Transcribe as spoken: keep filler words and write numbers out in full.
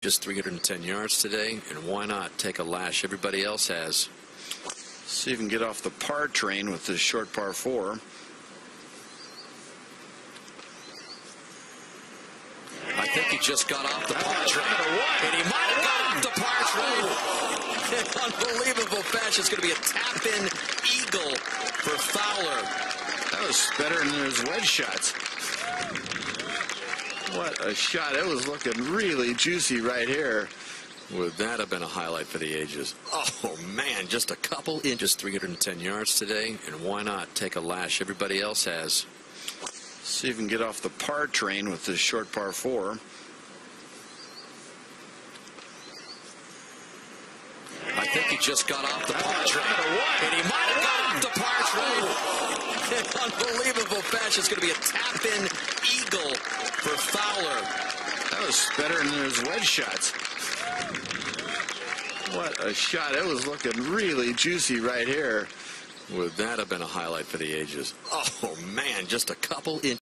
Just three hundred ten yards today, and why not take a lash everybody else has? See if you can get off the par train with this short par four. I think he just got off the par train, and he might have got off the par train. In unbelievable fashion. It's going to be a tap-in eagle for Fowler. That was better than his wedge shots. What a shot. It was looking really juicy right here. Would that have been a highlight for the ages? Oh, man, just a couple inches, three hundred ten yards today, and why not take a lash everybody else has? See if you can get off the par train with this short par four. I think he just got off the par train, and he might have got off the par train. In unbelievable fashion. It's going to be a tap-in eagle for Fowler. That was better than his wedge shots. What a shot. It was looking really juicy right here. Would that have been a highlight for the ages? Oh, man, just a couple inches.